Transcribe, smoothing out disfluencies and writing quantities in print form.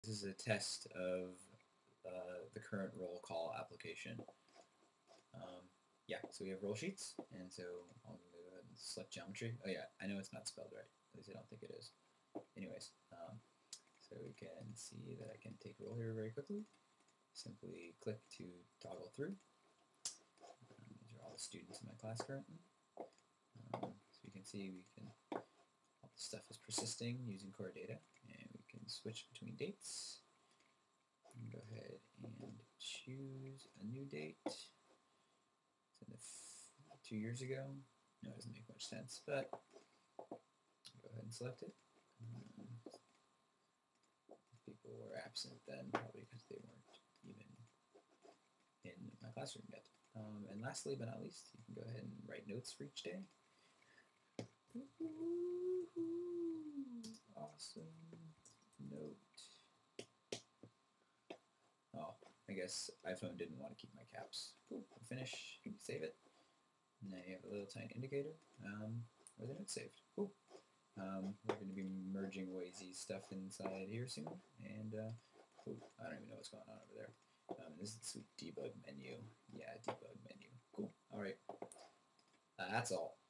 This is a test of the current roll call application. Yeah, so we have roll sheets, and so I'll go ahead and select geometry. Oh yeah, I know it's not spelled right. At least I don't think it is. Anyways, so we can see that I can take roll here very quickly. Simply click to toggle through. These are all the students in my class currently. So you can see all the stuff is persisting using core data, and we can switch between dates. Go ahead and choose a new date. So 2 years ago. No, it doesn't make much sense, but go ahead and select it. People were absent then, probably because they weren't even in my classroom yet. And lastly, but not least, you can go ahead and write notes for each day. Awesome note. Oh, I guess iPhone didn't want to keep my caps. Cool. Finish. Save it. And then you have a little tiny indicator where the note's saved. Cool. We're going to be merging Wazy stuff inside here soon. And I don't even know what's going on over there. This is the sweet debug menu. Yeah, debug menu. Cool. All right. That's all.